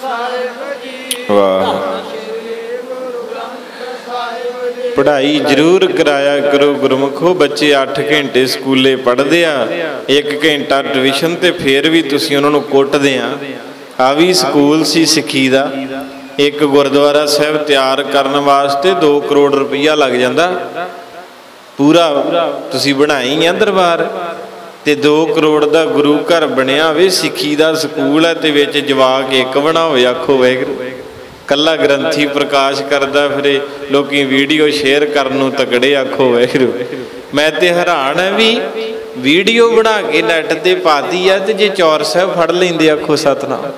वाह। पढ़ाई जरूर कराया करो गुरमुखो। बच्चे 8 घंटे स्कूले पढ़ते आ, 1 घंटा ट्यूशन ते फिर भी तुसीं उन्हां नूं कुटदे आ भी स्कूल सी सिक्खी दा। एक गुरुद्वारा साहब तैयार करने वास्ते 2 करोड़ रुपया लग जाता पूरा। तुसीं बनाई आ दरबार ते 2 करोड़ का गुरु घर बनया वे, सिक्खी का स्कूल है ते विच जवाक एक बनाओ। आखो वाहिगुरू। कला ग्रंथी प्रकाश करता फिरे, लोग वीडियो शेयर करन नूं तगड़े। आखो वाहिगुरू। मैं ते हैरान है भी वीडियो बना के नैट ते पाती है ते जे चौर साहब फड़ लेंदे। आखो सतनाम।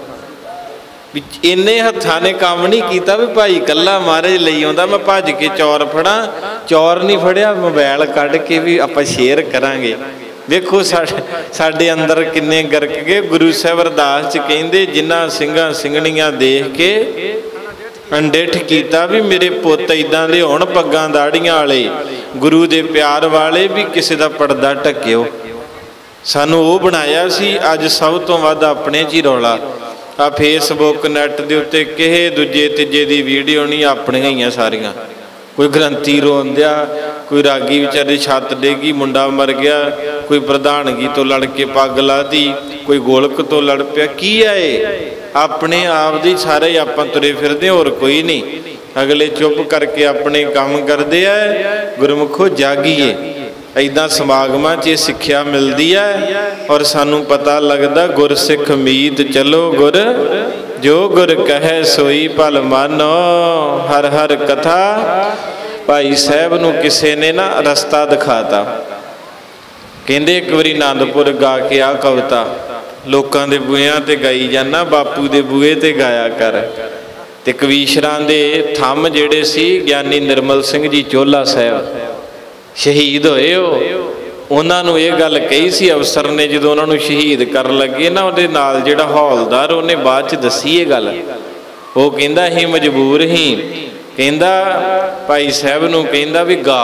इन्ने हत्थां ने काम नहीं किया भी भाई कला महाराज लई आउंदा मैं भज के चौर फड़ा। चौर नहीं फड़िया, मोबाइल कढ़ के भी आपां शेयर करांगे। देखो साडे अंदर किन्ने गरक गए। गुरु साहब अरदास च कहिंदे जिन्हां ਸਿੰਘਾਂ ਸਿੰਘਣੀਆਂ देख के अंडिठ किया भी मेरे पुत इदां दे होण, पग्गां दाड़ियां वाले, गुरु दे प्यार वाले, भी किसी का पर्दा ढक्किओ। सानू वो बनाया सी। अज सब तो वध अपने च ही रौला। आ फेसबुक नैट दे उत्ते किहे दूजे तीजे दी वीडियो नहीं, अपणियां ही सारियां। कोई ग्रंथी रोंदिया, कोई रागी बेचारे छत डेगी मुंडा मर गया, कोई प्रधानगी तो लड़ के पग ला दी, कोई गोलक तो लड़ पिया। की है अपने आप दी सारे आपां तुरे फिरदे, होर कोई नहीं। अगले चुप करके अपने काम करते हैं। गुरमुखो जागीए। इदां समागमां च सिक्ख्या मिलती है और सानू पता लगता गुरसिख मीत चलो गुर, जो गुर कहे सोई भल मानो। हर हर कथा। भाई साहब नूं किसी ने ना रस्ता दिखाता। कहंदे एक बारी आनंदपुर गा के आ कविता लोकां दे बूहियां ते गाई जाना, बापू दे बूहे ते गाया कर। ते कवीशरां दे थंम जिहड़े सी ज्ञानी निर्मल सिंह जी चोला साहब शहीद होए हो, उन्हां नूं इह गल कही सी अफसर ने जदों उन्हां नूं शहीद कर लगे ना, उहदे नाल जिहड़ा हौलदार उहने बाद च दसी इह गल। वो कहंदा ही मजबूर ही, कहंदा भाई साहब नूं कहंदा भी गा,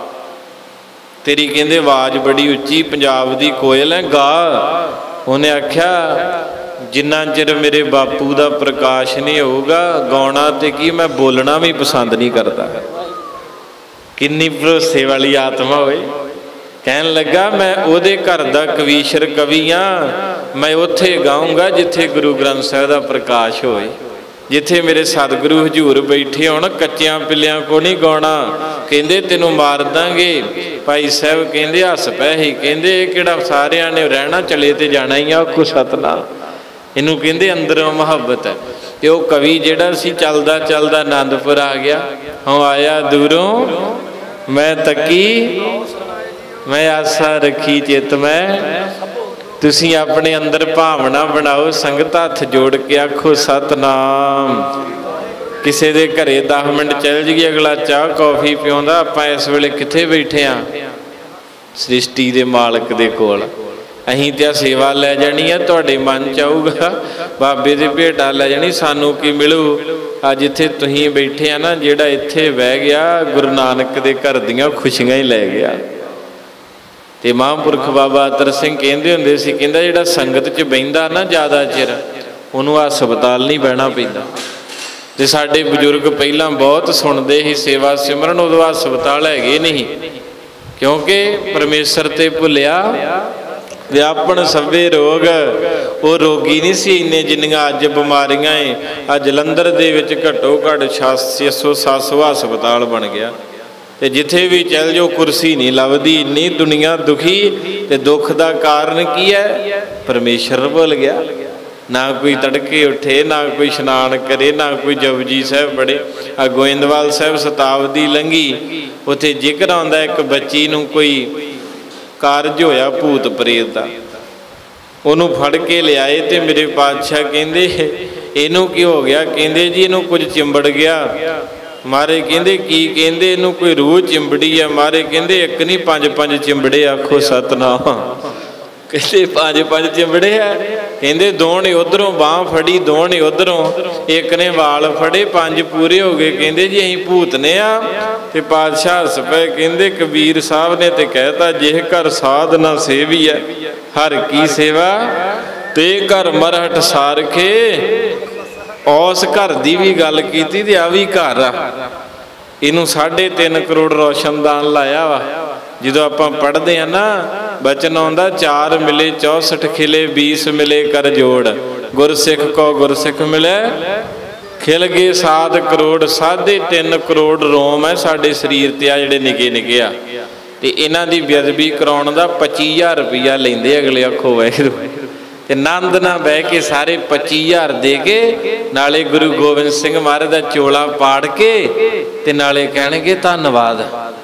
तेरी कहंदे आवाज़ बड़ी उच्ची, पंजाब दी कोयल है, गा। उन्हें आख्या जिन्ना चिर मेरे बापू का प्रकाश नहीं होगा गाउणा ते की मैं बोलना भी पसंद नहीं करता। किन्नी भरोसे वाली आत्मा होए। कहन लगा मैं उहदे घर दा कवीशर कवि हाँ, मैं उत्थे गाऊँगा जिथे गुरु ग्रंथ साहिब दा प्रकाश होए, जिथे मेरे सतगुरु हजूर बैठे होण। कच्चियां पिल्लियां को नहीं गाउणा। कहंदे तेनों मार दांगे। भाई साहब कहंदे हस पै ही, कहंदे किहड़ा सारियां ने रहना, चले ते जाना ही आ। आखो सतनाम। इनू कहंदे अंदरों मुहब्बत है। ते वो कवि जिहड़ा सी चलदा चलदा आनंदपुर आ गया। हूँ आया दूरों मैं तकी, मैं आसा रखी चित में। तुसीं अपने अंदर भावना बनाओ। संगत हथ जोड़ के आखो सतनाम। किसी के घरे 10 मिनट चल जाइए, अगला चाह कॉफी पिआउंदा, आपां इस वेले कित्थे बैठे हाँ? सृष्टि के मालक दे कोल। अहीं ते सेवा लै जानी है, तुहाडे मन च आऊगा बाबे दे भेटा लै जानी, सानू की मिलू? अज इत्थे तुसीं बैठे आ ना, जिहड़ा इत्थे बह गया गुरु नानक दे घर दीआं खुशियां ही लै गया। ते महापुरख बाबा अतर सिंह कहंदे हुंदे सी, कहंदा जिहड़ा संगत च बहिंदा ना ज़्यादा चिर, उहनूं हस्पताल नहीं बहना पैंदा। ते साडे बजुर्ग पहलां बहुत सुणदे ही सेवा सिमरन, उदों हस्पताल हैगे नहीं, क्योंकि परमेसर ते भुलिया व्यापन सभे रोग। वो रोगी नहीं सी इन्ने जिन्नियां अज बीमारियां है। अज जलंधर दे विच घट्टो घट 600-700 हस्पताल बन गया। ते जिथे भी चल जाओ कुर्सी नहीं लभदी, इन्नी दुनिया दुखी। ते दुख का कारण की है? परमेश्वर भुल गया। ना कोई तड़के उठे, ना कोई स्नान करे, ना कोई जपजी साहब पढ़े। आ गोइंदवाल साहब शताब्दी लंघी, उत्थे जिक्र आउंदा एक बच्ची नूं कोई कारज होया भूत प्रेत दा, उहनूं फड़ के लियाए। ते मेरे पातशाह कहंदे इहनूं की हो गया? कहंदे जी इहनूं कुछ चिंबड़ गया। मारे कहंदे की? कहंदे इहनूं कोई रूह चिंबड़ी है। मारे कहंदे एक नहीं 5-5 चिंबड़े। आखो सतनाम। कहते 5-5 चिंबड़े है। कहते दो ने उधरों बांह फड़ी, दो ने उधरों, एक ने वाल फड़े, 5 पूरे हो गए। कहते जी अं भूत ने आ। ते पातशाह हस पे। कहते कबीर साहब ने तो कहता जिह घर साध ना सेवी है, हर की सेवा ते घर मरहट सारखे। उस घर की भी गल की ते आ भी घर आ, इनू 3.5 करोड़ रोशनदान लाया वा। जो आप पढ़ते हैं ना बचन आउंदा 4 मिले 64 खिले 20 मिले कर जोड़, गुरसिख को गुरसिख मिले खिल गए 7 करोड़। 3.5 करोड़ रोम है साडे शरीर ते आ जिहड़े निके निके आ, ते इन्हां दी बेअदबी कराउण दा 25,000 रुपया लैंदे अगले। आखो वाहिगुरू, ते नंद ना बह के सारे 25,000 दे के नाले गुरु गोबिंद सिंह महाराज दा चोला पाड़ के ते नाले कहणगे धन्नवाद।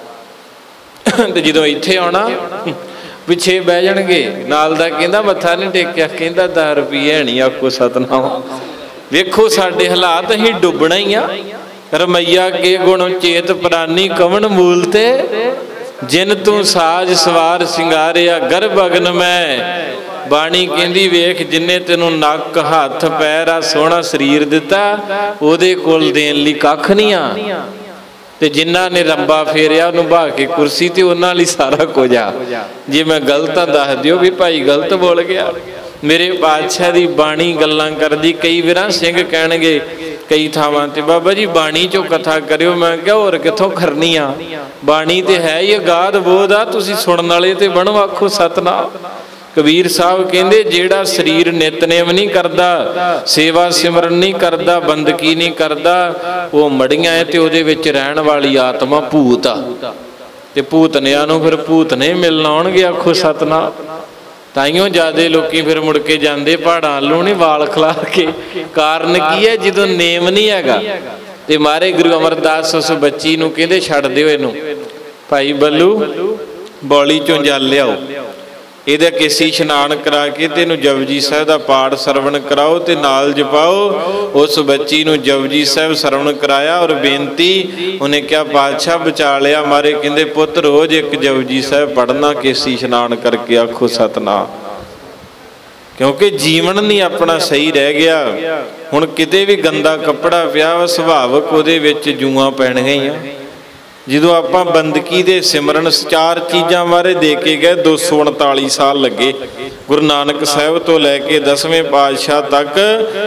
ते जदों इत्थे आउणा पिछे बह जाणगे, नाल दा कहंदा मत्था नहीं टेकिया, कहंदा 10 रुपये है नहीं। आखो सतनाम। वेखो साडे हालात, असीं डुबना ही आ। रमैया के गुण चेत प्राणी कवन मूल ते, जिन तू साज सवार सिंगारिया गर्भ अगन मैं। बाणी कहंदी वेख जिन्ने तेनों नक हथ पैर आ सोहना शरीर दिता, ओहदे कोल देण लई कख नहीं आ। ते जिन्हां ने रंबा फेरिया उन्होंने बहा के कुर्सी ते उन्हां लई सारा कुछ आ। जे मैं गलत आ दस दिओ भी भाई गलत बोल गया। मेरे पातशाह दी बाणी गल्लां करदी, कई वार सिंह कहणगे कई थावां ते बाबा जी बाणी चो कथा करियो। मैं क्या होर कित्थों करनी आ, बाणी ते है ही अगाध बोध आ, तुसीं सुणन वाले ते बणो। आखो सतनाम। कबीर साहब कहंदे जेड़ा शरीर नितनेम नहीं करता, सेवा सिमरन नहीं करता, बंदगी नहीं करता, वो मड़ियां है ते उहदे विच रहण वाली आत्मा भूत आ। ते भूतनियां नूं फिर भूतने मिलण आउणगे। आखो सतनाम। ताइयों ज्यादा लोग फिर मुड़ के जाते पहाड़ां वालों नहीं वाल खलार के। कारण की है, जो नेम नहीं हैगा। ते मारे गुरु अमरदास उस बच्ची नूं कहंदे छड्ड दिओ इहनूं, भाई बल्लू बौली चों जल लियाओ, ਇਹਦਾ केसी इशनान करा के तेनू जपजी साहिब का पाठ सरवण कराओ ते नाल जपाओ। उस बच्ची नू जपजी साहिब सरवण कराया और बेनती उन्हें क्या पातशाह बचा लिया। मारे कहंदे पुत रोज एक जपजी साहिब पढ़ना केसी इशनान करके। आखो सतनाम। क्योंकि जीवन नहीं अपना सही रह गया। हुण किते भी गंदा कपड़ा पिया वा सुभावक उहदे विच जूआं पैणीਆਂ ही आ। जो आप बंदगी दे सिमरन 4 चीज़ां बारे दे के गए 239 साल लगे। गुरु नानक साहब तो लैके 10वें पातशाह तक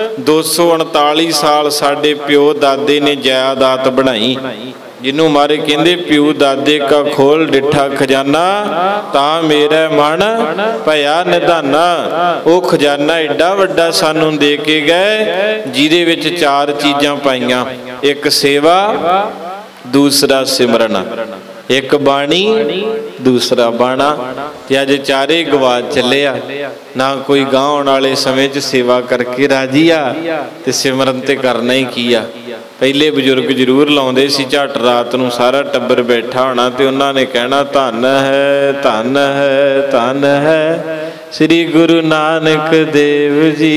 239 साल साडे प्यो दादे ने जायदात बनाई। जिन्हों मारे कहंदे प्यो दादे का खोल डिठा खजाना, तां मेरा मन भया निधाना। वो खजाना एडा वड्डा सानू दे के गए जिहदे विच 4 चीज़ां पाईयां। एक सेवा, दूसरा सिमरन, एक बाणी, दूसरा बाणा। ते अज चारे गवाच चले आ ना। कोई गांव आने वाले समय च सेवा करके राजी आ ते सिमरन ते करना ही की आ। पहले बजुर्ग जरूर लाउंदे सी, झट रात नूं सारा टब्बर बैठा होना ते उन्हां ने कहना धन है धन है धन है श्री गुरु नानक देव जी।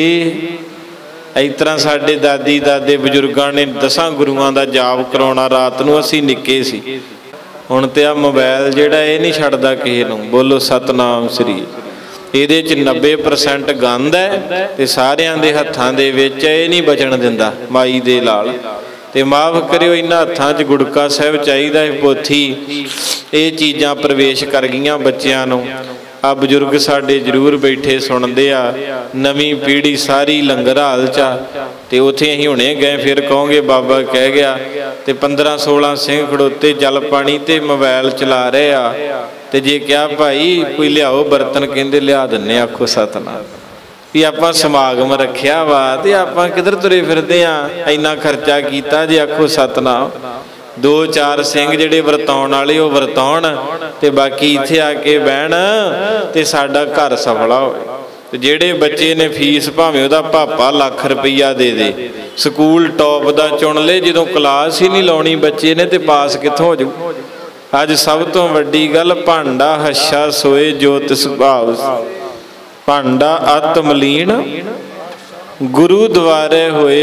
इस तरह साडे दादी दादे बजुर्गों ने 10 गुरुआं दा जाप कराउणा रात नूं। असीं निक्के सी। हुण ते आ मोबाइल जिहड़ा ये नहीं छड्डदा किसे नूं। बोलो सतनाम श्री। इहदे च 90% गंद है ते सारियां दे हत्थां दे विच ये नहीं बचण दिंदा माई दे लाल। ते माफ़ करियो इन्हां हत्थां च गुड़का साहिब चाहीदा है, पोथी। ये चीज़ां प्रवेश कर गईयां बच्चिआं नूं। आ बजुर्ग साडे जरूर बैठे सुनते आ। नवीं पीढ़ी सारी लंगर हाल चा ते उत्थे असीं हुणे गए फिर कहोगे बाबा कह गया। ते 15-16 सिंह खड़ोते जल पानी ते मोबाइल चला रहे आ। ते जे क्या भाई कोई लियाओ बर्तन, कहंदे लिया दिन्ने। आखो सतनाम। भी आपां समागम रखिया वा ते आपां किधर तुरे फिरदे आ, इन्ना खर्चा कीता जे। आखो सतनाम। 2-4 सिंह जिहड़े वरताउण वाले वो वरताउण ते बाकी इत्थे आके बहन ते साडा घर सफला होवे। ते जिहड़े बच्चे ने फीस भावें उहदा पापा लाख रुपया दे दे, स्कूल टॉप दा चुन ले, जदों क्लास ही नहीं लाउणी बच्चे ने ते पास कित्थों हो जाऊ। अज सब तो वड्डी गल भांडा हच्छा सोए जोत सुभाव, भांडा आत्मलीन गुरु द्वारे होए।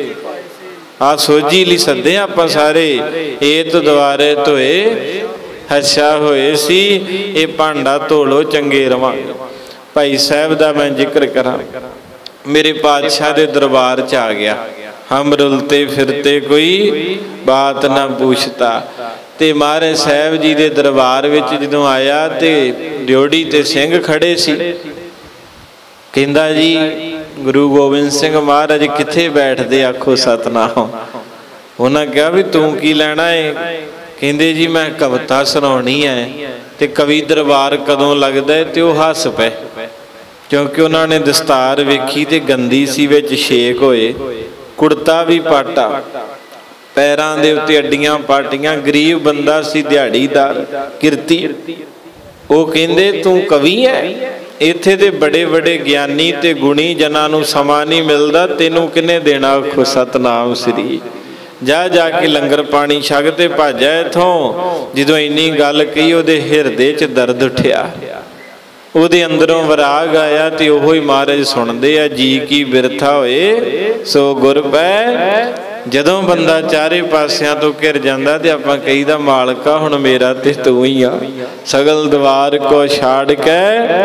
आ सोझी लई सदे आपां सारे, एत द्वारे धोए हच्छा होए सी। ये भांडा धो लो चंगे रवांगे। भाई साहब दा मैं जिक्र करा, मेरे पातशाह दे दरबार च आ गया। हम रुलते फिरते कोई बात ना पूछता। ते महाराज साहब जी दे दरबार विच जदों आया ते ड्योढ़ी ते सिंह खड़े सी। कहंदा जी गुरु गोबिंद सिंह महाराज किथे बैठते, आखो सतनाम। उन्हें कहा भी तू की लैना है? कहते जी मैं कविता सुनानी है, तो कवि दरबार कदों लगता है? तो वह हस पे, क्योंकि उन्होंने दस्तार वेखी तो गंदी सी, विच छेक होए, कुर्ता भी पाटा, पैरों के उत्ते अड्डियां पाटियां, गरीब बंदा सी, दिहाड़ीदार किरती। वो कहते तू कवि है? इत्थे ते बड़े बड़े ज्ञानी ते गुणी जनां नूं समा नहीं मिलता, तेनों किने देना? आखो सतनाम श्री। जा जाके लंगर पानी छक ते भज आ इथों। जदों इन्नी गल कही उहदे हिरदे च दर्द उठिया, उहदे अंदरों विराग आया, तो ओहो ही महाराज सुनदे आ, जी की बिरथा होए सो गुर पै। जदों बंदा चारे पासियां तो घिर जांदा ते आपां कहीदा मालका हुण मेरा ते तू ही आ, सगल दवार को छाड़ के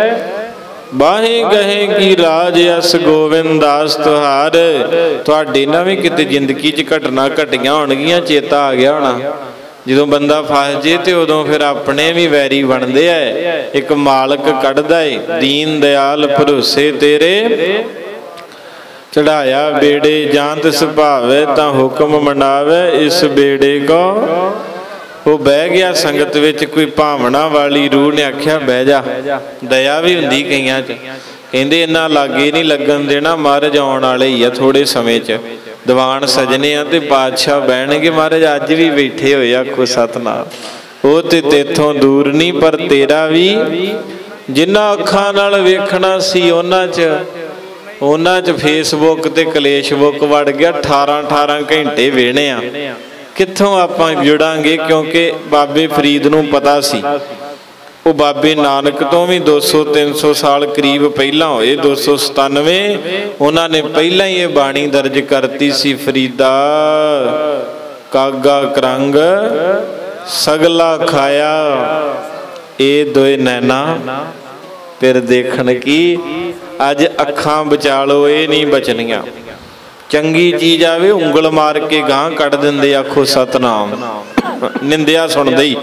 बाहे गहे की राज अस गोविंद दास तुहार। तुहाडे नाल भी किते जिंदगी च घटना घटियां होणगियां, चेता आ गया होना। ਜਦੋਂ ਬੰਦਾ ਫਸ ਜੇ ਤੇ ਉਦੋਂ ਫਿਰ ਆਪਣੇ ਵੀ ਵੈਰੀ ਬਣਦੇ ਐ। ਇੱਕ ਮਾਲਕ ਕੱਢਦਾ ਏ, ਦੀਨ ਦਿਆਲ ਭਰੋਸੇ ਤੇਰੇ ਚੜਾਇਆ ਬੇੜੇ, ਜਾਂਤ ਸੁਭਾਵੇ ਤਾਂ ਹੁਕਮ ਮਨਾਵੇ ਇਸ ਬੇੜੇ ਕੋ। ਉਹ ਬਹਿ ਗਿਆ ਸੰਗਤ ਵਿੱਚ, ਕੋਈ ਭਾਵਨਾ ਵਾਲੀ ਰੂਹ ਨੇ ਆਖਿਆ ਬਹਿ ਜਾ। ਦਇਆ ਵੀ ਹੁੰਦੀ ਕਈਆਂ 'ਚ, ਕਹਿੰਦੇ ਇਹਨਾਂ ਲਾਗੇ ਨਹੀਂ ਲੱਗਣ ਦੇਣਾ, ਮਹਾਰਾਜ ਆਉਣ ਵਾਲੇ ਹੀ ਆ ਥੋੜੇ ਸਮੇਂ 'ਚ। ਦੀਵਾਨ ਸਜਣੇ ਆ ਤੇ ਪਾਤਸ਼ਾਹ ਬਹਿਣਗੇ, ਮਹਾਰਾਜ ਅੱਜ ਵੀ ਬੈਠੇ ਹੋਏ, ਆਖੋ ਸਤਨਾਮ। ਉਹ ਤੇ ਤੇਥੋਂ ਦੂਰ ਨਹੀਂ, ਪਰ ਤੇਰਾ ਵੀ ਜਿਨ੍ਹਾਂ ਅੱਖਾਂ ਨਾਲ ਵੇਖਣਾ ਸੀ ਉਹਨਾਂ 'ਚ ਫੇਸਬੁੱਕ ਤੇ ਕਲੇਸ਼ਬੁੱਕ ਵੜ ਗਿਆ। 18 ਘੰਟੇ ਵੇਹਣੇ ਆ, ਕਿੱਥੋਂ ਆਪਾਂ ਜੁੜਾਂਗੇ? ਕਿਉਂਕਿ ਬਾਬੇ ਫਰੀਦ ਨੂੰ ਪਤਾ ਸੀ, ਉਹ ਬਾਬੇ ਨਾਨਕ ਤੋਂ ਵੀ 200-300 ਸਾਲ ਕਰੀਬ ਪਹਿਲਾਂ ਹੋਏ। 297 ਉਹਨਾਂ ਨੇ ਪਹਿਲਾਂ ਹੀ ਇਹ ਬਾਣੀ ਦਰਜ ਕਰਤੀ ਸੀ, ਫਰੀਦਾ ਕਾਗਾ ਕਰੰਗ ਸਗਲਾ ਖਾਇਆ, ਇਹ ਦੋਏ ਨੈਣਾ ਫਿਰ ਦੇਖਣ ਕੀ। ਅੱਜ ਅੱਖਾਂ ਬਚਾ ਲਓ, ਇਹ ਨਹੀਂ ਬਚਣੀਆਂ। ਚੰਗੀ ਚੀਜ਼ ਆਵੇ ਉਂਗਲ ਮਾਰ ਕੇ ਗਾਂਹ ਕੱਢ ਦਿੰਦੇ, ਆਖੋ ਸਤਨਾਮ। ਨਿੰਦਿਆ ਸੁਣਦੇ ਹੀ,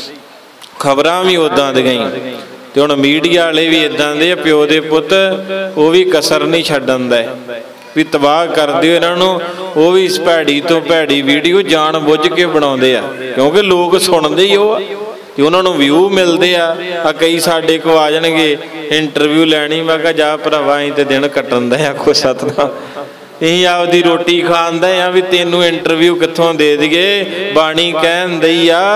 ਖਬਰਾਂ ਵੀ ਉਦਾਂ ਦੀਆਂ ਹੀ। ਤੇ ਹੁਣ ਮੀਡੀਆ ਵਾਲੇ ਵੀ ਇਦਾਂ ਦੇ, ਪਿਓ ਦੇ ਪੁੱਤ ਉਹ ਵੀ ਕਸਰ ਨਹੀਂ ਛੱਡਣ ਦਾ ਵੀ ਤਬਾਹ ਕਰ ਦਿਓ ਇਹਨਾਂ ਨੂੰ। ਉਹ ਵੀ ਇਸ ਭੈੜੀ ਤੋਂ ਭੈੜੀ ਵੀਡੀਓ ਜਾਣ ਬੁੱਝ ਕੇ ਬਣਾਉਂਦੇ ਆ, ਕਿਉਂਕਿ ਲੋਕ ਸੁਣਦੇ ਹੀ ਉਹ ਆ ਤੇ ਉਹਨਾਂ ਨੂੰ ਵਿਊ ਮਿਲਦੇ ਆ। ਕਈ ਸਾਡੇ ਕੋਲ ਆ ਜਾਣਗੇ ਇੰਟਰਵਿਊ ਲੈਣੀ, ਮੈਂ ਕਿਹਾ ਜਾ ਭਰਾਵਾ ਅਸੀਂ ਤੇ ਦਿਨ ਕੱਟਣ ਦਾ, ਆਖੋ ਸਤਨਾਮ। ਅਸੀਂ ਆਪਦੀ ਰੋਟੀ ਖਾਂਦਾ ਆ ਵੀ ਤੈਨੂੰ ਇੰਟਰਵਿਊ ਕਿੱਥੋਂ ਦੇ ਦਈਏ। ਬਾਣੀ ਕਹਿਣ ਦਈ ਆ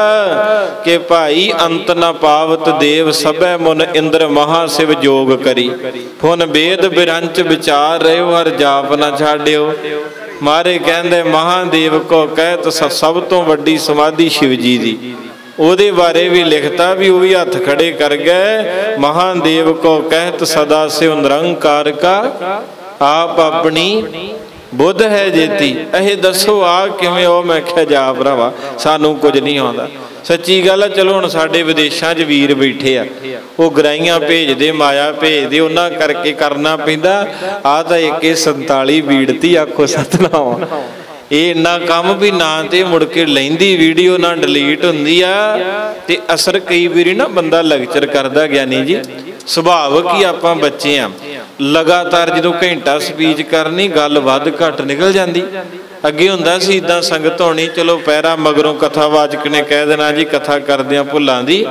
ਕਿ ਭਾਈ ਅੰਤ ਨਾ ਪਾਵਤ ਦੇਵ ਸਭੈ ਮੁਨ ਇੰਦਰ ਮਹਾ ਸਿਵ ਜੋਗ ਕਰੀ, ਫੁਨ ਵੇਦ ਬਿਰੰਚ ਵਿਚਾਰ ਰਹਿਓ ਹਰ ਜਾਪ ਨਾ ਛਾੜਿਓ। ਮਾਰੇ ਕਹਿੰਦੇ ਮਹਾਦੇਵ ਕੋ ਕਹਿਤ ਸਭ ਤੋਂ ਵੱਡੀ ਸਮਾਧੀ ਸ਼ਿਵ ਜੀ ਦੀ, ਉਹਦੇ ਬਾਰੇ ਵੀ ਲਿਖਤਾ ਵੀ ਉਹ ਵੀ ਹੱਥ ਖੜੇ ਕਰ ਗਏ। ਮਹਾਦੇਵ ਕੋ ਕਹਿਤ ਸਦਾ ਸਿਵ ਨਿਰੰਕਾਰ ਕਾ ਆਪ ਆਪਣੀ ਬੁੱਧ ਹੈ ਜੇਤੀ। ਇਹ ਦੱਸੋ ਆ ਕਿਵੇਂ? ਉਹ ਮੈਂ ਕਿਹਾ ਜਾ ਭਰਾਵਾ ਸਾਨੂੰ ਕੁਝ ਨਹੀਂ ਆਉਂਦਾ। ਸੱਚੀ ਗੱਲ ਆ। ਚਲੋ ਹੁਣ ਸਾਡੇ ਵਿਦੇਸ਼ਾਂ 'ਚ ਵੀਰ ਬੈਠੇ ਆ, ਉਹ ਗਰਾਈਆਂ ਭੇਜਦੇ, ਮਾਇਆ ਭੇਜਦੇ, ਉਹਨਾਂ ਕਰਕੇ ਕਰਨਾ ਪੈਂਦਾ। ਆਹ ਤਾਂ 147 ਬੀੜਤੀ, ਆਖੋ ਸਤਨਾਮ। ਇਹ ਇੰਨਾ ਕੰਮ ਵੀ ਨਾ ਤੇ ਮੁੜ ਕੇ ਲੈਂਦੀ ਵੀਡੀਓ ਨਾ ਡਿਲੀਟ ਹੁੰਦੀ ਆ। ਤੇ ਅਸਰ ਕਈ ਵਾਰੀ ਨਾ ਬੰਦਾ ਲੈਕਚਰ ਕਰਦਾ, ਗਿਆਨੀ ਜੀ ਸੁਭਾਵਿਕ ਹੀ ਆਪਾਂ ਬੱਚੇ ਆ, ਲਗਾਤਾਰ ਜਦੋਂ ਘੰਟਾ ਸਪੀਚ ਕਰਨੀ ਗੱਲ ਵੱਧ ਘੱਟ ਨਿਕਲ ਜਾਂਦੀ। ਅੱਗੇ ਹੁੰਦਾ ਸੀ ਇਦਾਂ ਸੰਗਤ ਹੋਣੀ, ਚਲੋ ਪਹਿਰਾ ਮਗਰੋਂ ਕਥਾਵਾਚਕ ਨੇ ਕਹਿ ਦੇਣਾ ਜੀ ਕਥਾ ਕਰਦਿਆਂ ਭੁੱਲਾਂ ਦੀ।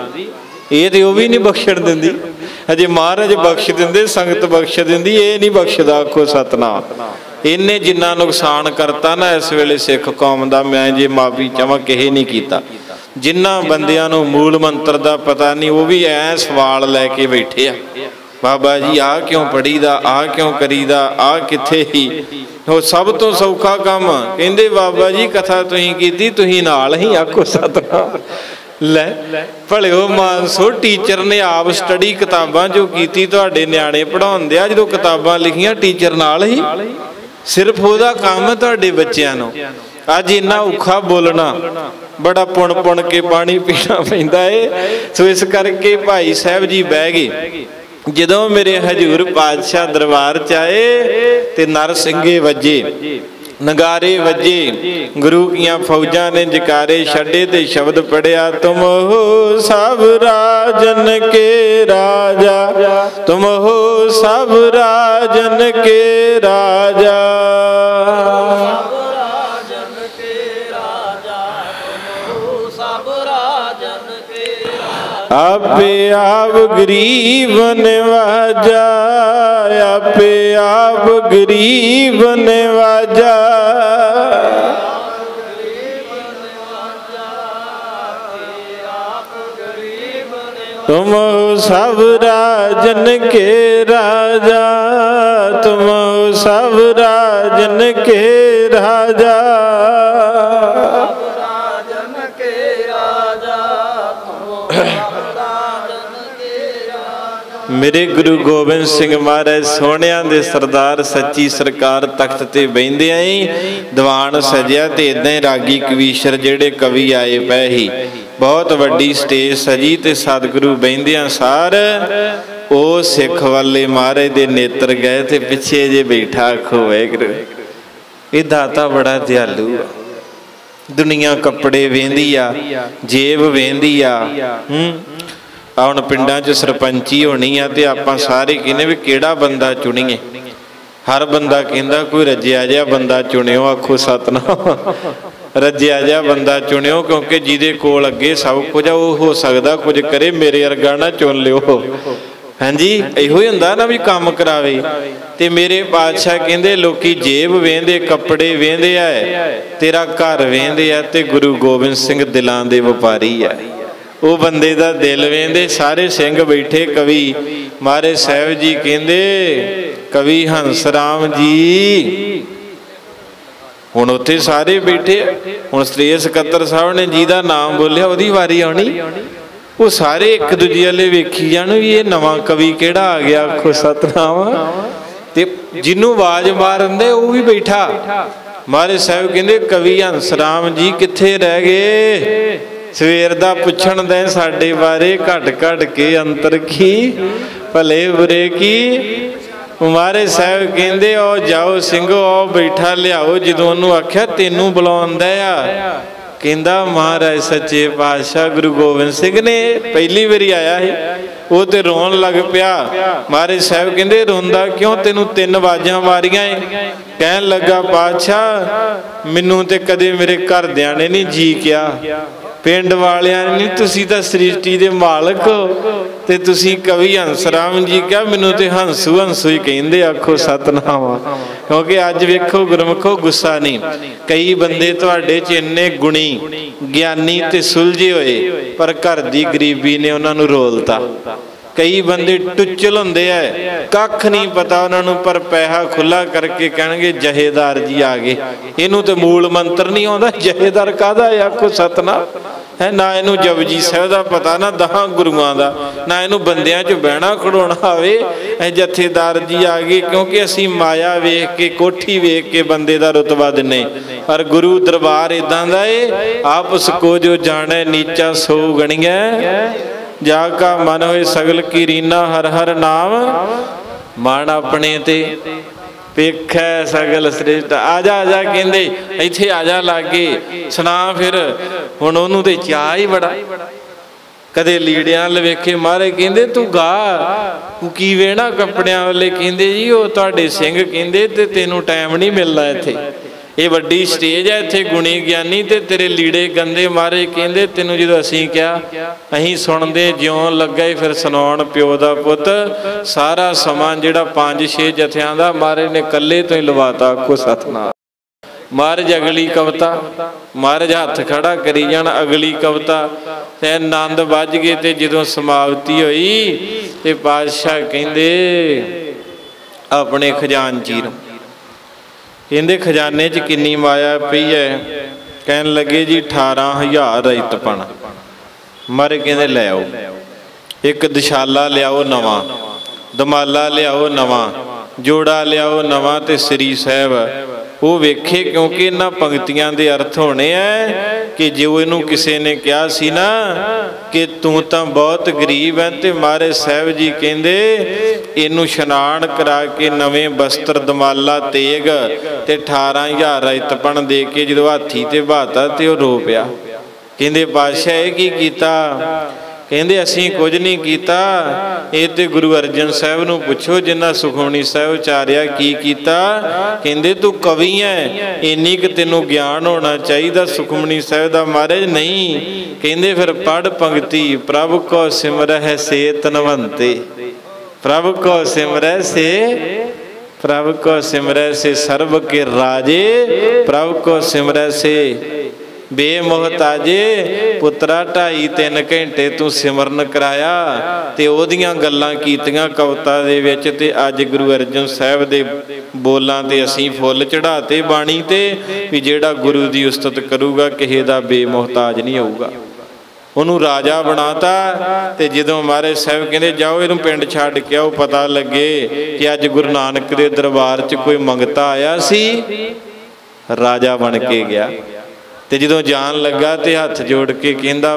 ਇਹ ਤੇ ਉਹ ਵੀ ਨਹੀਂ ਬਖਸ਼ਣ ਦਿੰਦੀ, ਹਜੇ ਮਹਾਰਾਜ ਬਖਸ਼ ਦਿੰਦੇ, ਸੰਗਤ ਬਖਸ਼ ਦਿੰਦੀ, ਇਹ ਨਹੀਂ ਬਖਸ਼ਦਾ, ਆਖੋ ਸਤਨਾਮ। ਇਹਨੇ ਜਿੰਨਾ ਨੁਕਸਾਨ ਕਰਤਾ ਨਾ ਇਸ ਵੇਲੇ ਸਿੱਖ ਕੌਮ ਦਾ, ਮੈਂ ਜੇ ਮਾਫੀ ਚਾਹਾਂ ਕਿਸੇ ਨਹੀਂ ਕੀਤਾ। ਜਿਨ੍ਹਾਂ ਬੰਦਿਆਂ ਨੂੰ ਮੂਲ ਮੰਤਰ ਦਾ ਪਤਾ ਨਹੀਂ, ਉਹ ਵੀ ਐ ਸਵਾਲ ਲੈ ਕੇ ਬੈਠੇ ਆ, ਬਾਬਾ ਜੀ ਆਹ ਕਿਉਂ ਪੜੀਦਾ, ਆਹ ਕਿਉਂ ਕਰੀਦਾ, ਆਹ ਕਿੱਥੇ ਹੀ। ਉਹ ਸਭ ਤੋਂ ਸੌਖਾ ਕੰਮ ਕਹਿੰਦੇ ਬਾਬਾ ਜੀ ਕਥਾ ਤੁਸੀਂ ਕੀਤੀ, ਤੁਸੀਂ ਨਾਲ ਹੀ, ਆਖੋ ਸਤਨਾਮ। ਲੈ ਭਲਿਓ ਮਾਨਸੋ, ਟੀਚਰ ਨੇ ਆਪ ਸਟੱਡੀ ਕਿਤਾਬਾਂ ਜੋ ਕੀਤੀ, ਤੁਹਾਡੇ ਨਿਆਣੇ ਪੜ੍ਹਾਉਣ ਦਿਆ। ਜਦੋਂ ਕਿਤਾਬਾਂ ਲਿਖੀਆਂ ਟੀਚਰ ਨਾਲ ਹੀ, ਸਿਰਫ ਉਹਦਾ ਕੰਮ ਹੈ ਤੁਹਾਡੇ ਬੱਚਿਆਂ ਨੂੰ। ਅੱਜ ਇੰਨਾ ਔਖਾ ਬੋਲਣਾ, ਬੜਾ ਪੁਣ ਕੇ ਪਾਣੀ ਪੀਣਾ ਪੈਂਦਾ ਏ। ਸੋ ਇਸ ਕਰਕੇ ਭਾਈ ਸਾਹਿਬ ਜੀ ਬਹਿ ਗਏ। ਜਦੋਂ ਮੇਰੇ ਹਜ਼ੂਰ ਪਾਤਸ਼ਾਹ ਦਰਬਾਰ 'ਚ ਆਏ ਤੇ ਨਰ ਸਿੰਘੇ ਵੱਜੇ, नगारे वजे गुरु किया फौजा ने जकारे छड़े ते शब्द पढ़िया तुम हो सब राजन के राजा, तुम हो सब राजन के राजा। आपे आप गरीब नवाजा, आपे आप गरीब नवाजा। तुम सब राजन के राजा, तुम सब राजन के राजा। मेरे गुरु गोबिंद सिंह महाराज सोहणिया दे सरदार सच्ची सरकार तख्त ते बहिंदे ही दीवान सजिया ते इदां ही रागी कवीशर जेड़े कवि आए पए ही। बहुत वड्डी स्टेज सजी ते सतगुरु बहिंदियां सार ओ सिख वाले महाराज दे नेत्र गए ते पिछे जे बैठा आखो वाहिगुरू। ये दाता बड़ा दयालु आ, दुनिया कपड़े वेंदी आ, जेब वेंदी आ। हुण पिंडां च सरपंची होनी आ ते आपां सारे कहने भी किहड़ा बंदा चुनीए। हर बंदा कहंदा कोई रज्जिया जिहा बंदा चुनियो। आखो सतनाम, रज्जिया जिहा बंदा चुनियो, क्योंकि जिहदे कोल अगे सब कुछ आ वो हो सकदा कुछ करे, मेरे वर्गा ना चुन लियो। हाँ जी, इहो ही हुंदा ना भी काम करावे। ते मेरे पातशाह कहंदे लोकी जेब वेंदे, कपड़े वेंदे आ, तेरा घर वेंदे आ, ते गुरु गोबिंद सिंह दिलां दे वपारी आ। वो बंदे दा दिल वेंदे। सारे सिंह बैठे कवि महाराज साहब जी कहंदे कवि हंस राम जी हुण उत्थे सारे बैठे। हुण स्टेज सकत्तर साहब ने जिहदा नाम बोलिया उहदी वारी आउणी। वो सारे एक दूजे वाले वेखी जाण भी ये नवां कवि किहड़ा आ गया। आखो सतनाम। ते जिन्नू आवाज मारन दे वो भी बैठा। महाराज साहब कहंदे कवि हंस राम जी कित्थे रह गए? सवेर दा पुछण दे साडे बारे घट घट के अंतर की भले बुरे की। महाराज साहब कहंदे ओ जाओ सिंघो आओ बैठा लियाओ। जदों उन्होंने आख्या तेनू बुलाउंदा आ, कहंदा महाराज सच्चे पातशाह गुरु गोबिंद सिंह ने पहली बारी आया है। वो तो रोन लग पिया। महाराज साहब कहंदे रोंदा क्यों? तेनू 3 आवाज़ां मारियां है। कहन लगा पातशाह मैनू ते कदे मेरे घरदियां ने नहीं जी किया, पिंड वालियां ने नहीं, तुसी तां सृष्टि दे मालक हो ते तुसी कवि हंस राम जी क्या मैनू ते हंसू हंसू ही कहिंदे। आखो सतनाम। क्योंकि अज वेखो गुरमुखो गुस्सा नहीं, कई बंदे तुहाडे च इन्ने गुणी ज्ञानी ते सुलझे होए पर घर दी गरीबी ने उन्हां नूं रोलता। कई बंदे टुचल हुंदे है, कख नहीं पता उन्होंने, पर पैसा खुला करके कहणगे जहेदार जी आ गए। इनू तो मूल मंत्र नहीं आउंदा, जहेदार काहदा है? आखो सतनाम है। ना इनू जपजी साहिब दा पता, ना 10 गुरुआं दा, ना इनू बंदियां च बहना खड़ोना आवे। जथेदार जी आ गए। क्योंकि असीं माया वेख के, कोठी वेख के बंदे दा रुतबा दिन्ने, पर गुरु दरबार इदां दा है आप उसको जो जाने नीचा सो गणिए, जाका मन होए सगल की रीना हर हर नाम मन अपने ते पेखै सगल श्रेष्ठ। आजा आजा कहंदे इत्थे आजा लागे सुना। फिर हुण ओनू ते चाह ही बड़ा। कदे लीड़ियां अल वेखे महाराज कहंदे तू गा, तू की वेना कपड़ियां वाले? कहंदे जी वो तुहाडे सिंह कहंदे ते तैनू टाइम नहीं मिलना इत्थे, ये वड्डी स्टेज है, इत्थे गुणी ज्ञानी ते तेरे लीड़े गंदे। मारे कहंदे तैनू जदों असीं क्या असीं सुणदे ज्यों लगा ही फिर सुणाउण प्यो दा पुत। सारा समा जिहड़ा 5-6 जथियां दा मारे ने कल्ले तो ही लवाता। आखो सतनाम। महाराज अगली कविता, महाराज हथ खड़ा करी जाण। अगली कविता ते आनंद वज गए ते जदों समाप्ति होई ते पातशाह कहंदे अपने खजानची नूं कहंदे खजाने च किन्नी माया पई है? कहन लगे जी 18,000 रैतपण। मारे कहंदे लै आओ, एक दशाला लियाओ नवां, दमाला लियाओ नवां, जोड़ा लियाओ नवां ते श्री साहब ਉਹ ਵੇਖੇ, ਕਿਉਂਕਿ ਇਹਨਾਂ ਪੰਕਤੀਆਂ ਦੇ ਅਰਥ ਹੋਣੇ ਹੈ ਕਿ ਜੋ ਇਹਨੂੰ ਕਿਸੇ ਨੇ ਕਿਹਾ ਸੀ ਨਾ ਕਿ ਤੂੰ ਤਾਂ ਬਹੁਤ ਗਰੀਬ ਹੈ, ਤੇ ਮਹਾਰਾਜ ਸਾਹਿਬ ਜੀ ਕਹਿੰਦੇ ਇਹਨੂੰ ਇਸ਼ਨਾਨ ਕਰਾ ਕੇ ਨਵੇਂ ਬਸਤਰ, ਦਮਾਲਾ, ਤੇਗ ਤੇ 18,000 ਰਿਤਪਣ ਦੇ ਕੇ ਜਦੋਂ ਹਾਥੀ ਤੇ ਬਹਾਤਾ ਤੇ ਉਹ ਰੋ ਪਿਆ। ਕਹਿੰਦੇ ਪਾਤਸ਼ਾਹ ਇਹ ਕੀ ਕੀਤਾ? ਕਹਿੰਦੇ ਅਸੀਂ ਕੁਝ ਨਹੀਂ ਕੀਤਾ, ਇਹ ਤੇ ਗੁਰੂ ਅਰਜਨ ਸਾਹਿਬ ਨੂੰ ਪੁੱਛੋ ਜਿਨ੍ਹਾਂ ਸੁਖਮਨੀ ਸਾਹਿਬ ਉਚਾਰਿਆ ਕੀ ਕੀਤਾ। ਕਹਿੰਦੇ ਤੂੰ ਕਵੀ ਹੈ, ਇੰਨੀ ਕੁ ਤੈਨੂੰ ਗਿਆਨ ਹੋਣਾ ਚਾਹੀਦਾ ਸੁਖਮਨੀ ਸਾਹਿਬ ਦਾ। ਮਹਾਰਾਜ ਨਹੀਂ। ਕਹਿੰਦੇ ਫਿਰ ਪੜ੍ਹ ਪੰਕਤੀ, ਪ੍ਰਭ ਕੋ ਸਿਮਰਹਿ ਸੇ ਧਨਵੰਤੇ, ਪ੍ਰਭ ਕੋ ਸਿਮਰਹਿ ਸੇ, ਪ੍ਰਭ ਕੋ ਸਿਮਰਹਿ ਸੇ ਸਰਬ ਕੇ ਰਾਜੇ, ਪ੍ਰਭ ਕੋ ਸਿਮਰਹਿ ਸੇ ਬੇਮੋਹਤਾਜੇ। ਪੁੱਤਰਾ 2.5-3 ਘੰਟੇ ਤੂੰ ਸਿਮਰਨ ਕਰਾਇਆ ਤੇ ਉਹਦੀਆਂ ਗੱਲਾਂ ਕੀਤੀਆਂ ਕਵਿਤਾ ਦੇ ਵਿੱਚ, ਤੇ ਅੱਜ ਗੁਰੂ ਅਰਜਨ ਸਾਹਿਬ ਦੇ ਬੋਲਾਂ ਤੇ ਅਸੀਂ ਫੁੱਲ ਚੜਾਤੇ ਬਾਣੀ ਤੇ, ਵੀ ਜਿਹੜਾ ਗੁਰੂ ਦੀ ਉਸਤਤ ਕਰੂਗਾ ਕਿਸੇ ਦਾ ਬੇਮੋਹਤਾਜ ਨਹੀਂ ਹੋਊਗਾ। ਉਹਨੂੰ ਰਾਜਾ ਬਣਾਤਾ। ਤੇ ਜਦੋਂ ਮਹਾਰਾਜ ਸਾਹਿਬ ਕਹਿੰਦੇ ਜਾਓ ਇਹਨੂੰ ਪਿੰਡ ਛੱਡ ਕੇ ਆਓ, ਪਤਾ ਲੱਗੇ ਕਿ ਅੱਜ ਗੁਰੂ ਨਾਨਕ ਦੇ ਦਰਬਾਰ 'ਚ ਕੋਈ ਮੰਗਤਾ ਆਇਆ ਸੀ, ਰਾਜਾ ਬਣ ਕੇ ਗਿਆ। ਤੇ ਜਦੋਂ ਜਾਣ ਲੱਗਾ ਤੇ ਹੱਥ ਜੋੜ ਕੇ ਕਹਿੰਦਾ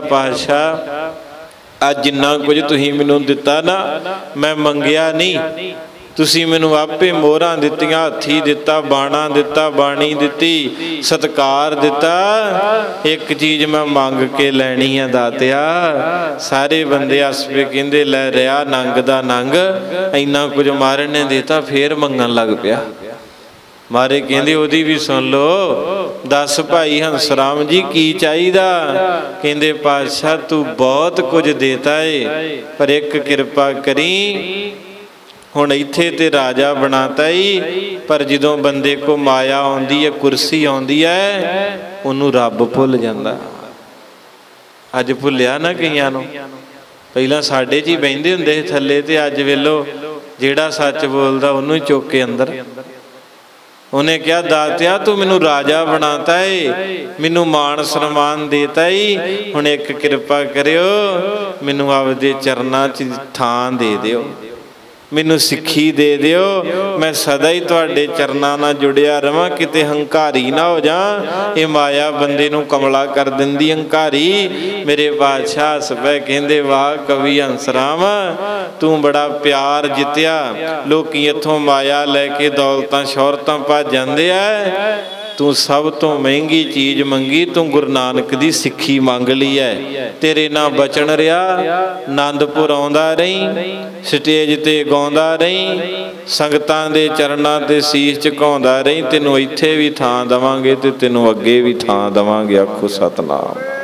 ਪਾਤਸ਼ਾਹ ਅੱਜ ਜਿੰਨਾ ਕੁਝ ਤੁਸੀਂ ਮੈਨੂੰ ਦਿੱਤਾ ਨਾ, ਮੈਂ ਮੰਗਿਆ ਨਹੀਂ, ਤੁਸੀਂ ਮੈਨੂੰ ਆਪੇ ਮੋਹਰਾਂ ਦਿੱਤੀਆਂ, ਹਾਥੀ ਦਿੱਤਾ, ਬਾਣਾ ਦਿੱਤਾ, ਬਾਣੀ ਦਿੱਤੀ, ਸਤਿਕਾਰ ਦਿੱਤਾ। ਇੱਕ ਚੀਜ਼ ਮੈਂ ਮੰਗ ਕੇ ਲੈਣੀ ਆ ਦਾਤਿਆ। ਸਾਰੇ ਬੰਦੇ ਹੱਸਪੇ, ਕਹਿੰਦੇ ਲੈ ਰਿਹਾ ਨੰਗ ਦਾ ਨੰਗ, ਇੰਨਾ ਕੁਝ ਮਹਾਰਾਜ ਨੇ ਦਿੱਤਾ, ਫੇਰ ਮੰਗਣ ਲੱਗ ਪਿਆ। ਮਹਾਰਾਜ ਕਹਿੰਦੇ ਉਹਦੀ ਵੀ ਸੁਣ ਲਓ, ਦੱਸ ਭਾਈ ਹੰਸ ਰਾਮ ਜੀ ਕੀ ਚਾਹੀਦਾ? ਕਹਿੰਦੇ ਪਾਤਸ਼ਾਹ ਤੂੰ ਬਹੁਤ ਕੁਝ ਦੇਤਾ ਏ, ਪਰ ਇੱਕ ਕਿਰਪਾ ਕਰੀ, ਹੁਣ ਇੱਥੇ ਤੇ ਰਾਜਾ ਬਣਾਤਾ ਈ, ਪਰ ਜਦੋਂ ਬੰਦੇ ਕੋ ਮਾਇਆ ਆਉਂਦੀ ਹੈ, ਕੁਰਸੀ ਆਉਂਦੀ ਹੈ, ਉਹਨੂੰ ਰੱਬ ਭੁੱਲ ਜਾਂਦਾ। ਅੱਜ ਭੁੱਲਿਆ ਨਾ ਕਈਆਂ ਨੂੰ। ਪਹਿਲਾਂ ਸਾਡੇ 'ਚ ਹੀ ਬਹਿੰਦੇ ਹੁੰਦੇ ਸੀ ਥੱਲੇ, ਤੇ ਅੱਜ ਵੇਲੋ ਜਿਹੜਾ ਸੱਚ ਬੋਲਦਾ ਉਹਨੂੰ ਹੀ ਚੁੱਕ ਕੇ ਅੰਦਰ। ਉਹਨੇ ਕਿਹਾ ਦਾਤਿਆ ਤੂੰ ਮੈਨੂੰ ਰਾਜਾ ਬਣਾਤਾ ਏ, ਮੈਨੂੰ ਮਾਣ ਸਨਮਾਨ ਦੇਤਾ ਈ, ਹੁਣ ਇੱਕ ਕਿਰਪਾ ਕਰਿਓ, ਮੈਨੂੰ ਆਪਦੇ ਚਰਨਾਂ 'ਚ ਥਾਂ ਦੇ ਦਿਓ, ਮੈਨੂੰ ਸਿੱਖੀ ਦੇ ਦਿਓ, ਮੈਂ ਸਦਾ ਹੀ ਤੁਹਾਡੇ ਚਰਨਾਂ ਨਾਲ ਜੁੜਿਆ ਰਵਾਂ, ਕਿਤੇ ਹੰਕਾਰੀ ਨਾ ਹੋ ਜਾ। ਇਹ ਮਾਇਆ ਬੰਦੇ ਨੂੰ ਕਮਲਾ ਕਰ ਦਿੰਦੀ, ਹੰਕਾਰੀ। ਮੇਰੇ ਬਾਦਸ਼ਾਹ ਹੱਸ ਪਏ, ਕਹਿੰਦੇ ਵਾਹ ਕਵੀ ਹੰਸ ਰਾਮ, ਤੂੰ ਬੜਾ ਪਿਆਰ ਜਿੱਤਿਆ। ਲੋਕੀ ਇੱਥੋਂ ਮਾਇਆ ਲੈ ਕੇ ਦੌਲਤਾਂ ਸ਼ੌਹਰਤਾਂ ਭੱਜ ਜਾਂਦੇ ਆ, ਤੂੰ ਸਭ ਤੋਂ ਮਹਿੰਗੀ ਚੀਜ਼ ਮੰਗੀ, ਤੂੰ ਗੁਰੂ ਨਾਨਕ ਦੀ ਸਿੱਖੀ ਮੰਗ ਲਈ ਹੈ। ਤੇਰੇ ਨਾਲ ਬਚਨ ਰਿਹਾ, ਆਨੰਦਪੁਰ ਆਉਂਦਾ ਰਹੀਂ, ਸਟੇਜ ਤੇ ਗਾਉਂਦਾ ਰਹੀਂ, ਸੰਗਤਾਂ ਦੇ ਚਰਨਾਂ ਤੇ ਸੀਸ ਝੁਕਾਉਂਦਾ ਰਹੀਂ। ਤੈਨੂੰ ਇੱਥੇ ਵੀ ਥਾਂ ਦੇਵਾਂਗੇ ਤੇ ਤੈਨੂੰ ਅੱਗੇ ਵੀ ਥਾਂ ਦੇਵਾਂਗੇ। ਆਖੋ ਸਤਿਨਾਮ।